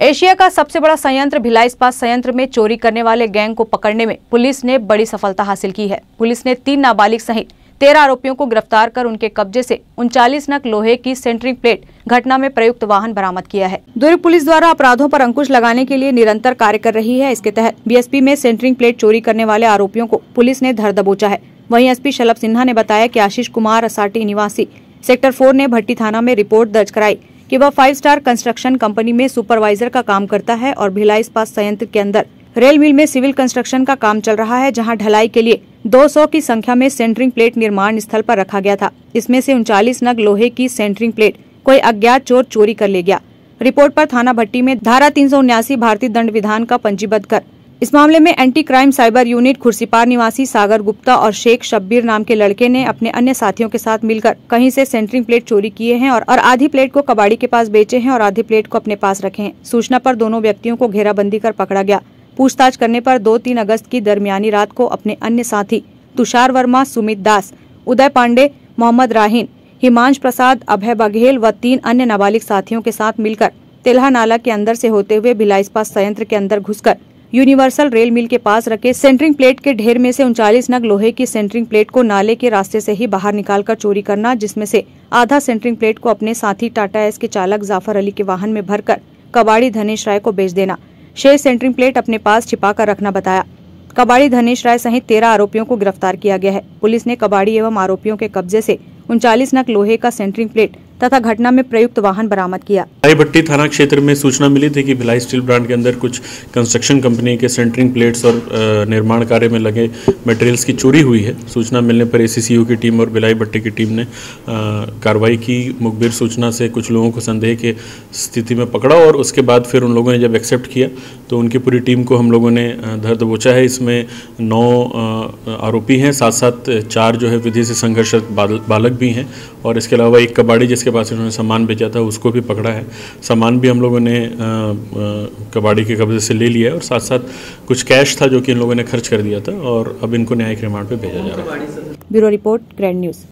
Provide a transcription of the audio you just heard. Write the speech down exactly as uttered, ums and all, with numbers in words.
Asia का सबसे बड़ा संयंत्र भिलाई इस्पात संयंत्र में चोरी करने वाले गैंग को पकड़ने में पुलिस ने बड़ी सफलता हासिल की है। पुलिस ने तीन नाबालिग सहित तेरह आरोपियों को गिरफ्तार कर उनके कब्जे से उनचालीस नग लोहे की सेंटरिंग प्लेट घटना में प्रयुक्त वाहन बरामद किया है। दुर्ग पुलिस द्वारा अपराधों पर अंकुश लगाने के लिए निरंतर कार्य कर रही है। इसके तहत बीएसपी में सेंटरिंग प्लेट चोरी करने वाले आरोपियों को पुलिस ने धर दबोचा है। वहीं एसपी शलभ सिन्हा ने बताया कि आशीष कुमार असाटी निवासी सेक्टर फोर ने भट्टी थाना में रिपोर्ट दर्ज कराई कि वह फाइव स्टार कंस्ट्रक्शन कंपनी में सुपरवाइजर का काम करता है और भिलाई इस्पात संयंत्र के अंदर रेल मिल में सिविल कंस्ट्रक्शन का काम चल रहा है, जहां ढलाई के लिए दो सौ की संख्या में सेंटरिंग प्लेट निर्माण स्थल पर रखा गया था। इसमें से उनचालीस नग लोहे की सेंटरिंग प्लेट कोई अज्ञात चोर चोरी कर ले गया। रिपोर्ट पर थाना भट्टी में धारा तीन सौ उन्यासी भारतीय दंड विधान का पंजीबद्ध कर इस मामले में anti crime cyber unit Khursipar निवासी सागर गुप्ता और शेख शब्बीर नाम के लड़के ने अपने अन्य साथियों के साथ मिलकर कहीं से सेंटरिंग प्लेट चोरी किए हैं और, और आधी प्लेट को कबाड़ी के पास बेचे हैं और आधी प्लेट को अपने पास रखे हैं। सूचना पर दोनों व्यक्तियों को घेराबंदी कर पकड़ा गया। पूछताछ करने पर दो तीन अगस्त की दरमियानी रात को अपने अन्य साथी तुषार वर्मा, सुमित दास, उदय पांडे, मोहम्मद राहीन, हिमांश प्रसाद, अभय बघेल व तीन अन्य नाबालिग साथियों के साथ मिलकर तेल्हा नाला के अंदर से होते हुए भिलाई इस्पात संयंत्र के अंदर घुसकर यूनिवर्सल रेल मिल के पास रखे सेंटरिंग प्लेट के ढेर में से उनचालीस नग लोहे की सेंटरिंग प्लेट को नाले के रास्ते से ही बाहर निकालकर चोरी करना, जिसमें से आधा सेंटरिंग प्लेट को अपने साथी टाटा एस के चालक जाफर अली के वाहन में भरकर कबाड़ी धनेश राय को बेच देना, शेष सेंटरिंग प्लेट अपने पास छिपा कर रखना बताया। कबाड़ी धनेश राय सहित तेरह आरोपियों को भिलाई किया गया है। पुलिस ने कबाड़ी एवं आरोपियों के कब्जे से उनचालीस नग लोहे का सेंटरिंग प्लेट तथा घटना में प्रयुक्त वाहन बरामद किया। भिलाई भट्टी थाना क्षेत्र में सूचना मिली थी कि भिलाई स्टील प्लांट के अंदर कुछ कंस्ट्रक्शन कंपनी के सेंटरिंग प्लेट्स और निर्माण कार्य में लगे मटेरियल्स की चोरी हुई है। सूचना मिलने पर एसीसीयू की टीम और भिलाई भट्टी की टीम ने कार्रवाई की। मुखबिर सूचना से कुछ लोगों को संदेह के स्थिति में पकड़ा और उसके बाद फिर उन लोगों ने जब एक्सेप्ट किया तो उनकी पूरी टीम को हम लोगों ने धर दबोचा है। इसमें नौ आरोपी हैं, साथ साथ चार जो है विधि से संघर्षरत बालक भी हैं और इसके अलावा एक कबाड़ी जिसके पास उन्होंने सामान बेचा था उसको भी पकड़ा है। सामान भी हम लोगों ने कबाड़ी के कब्जे से ले लिया है और साथ साथ कुछ कैश था जो कि इन लोगों ने खर्च कर दिया था और अब इनको न्यायिक रिमांड पे भेजा जा रहा है। Bureau report, grand news.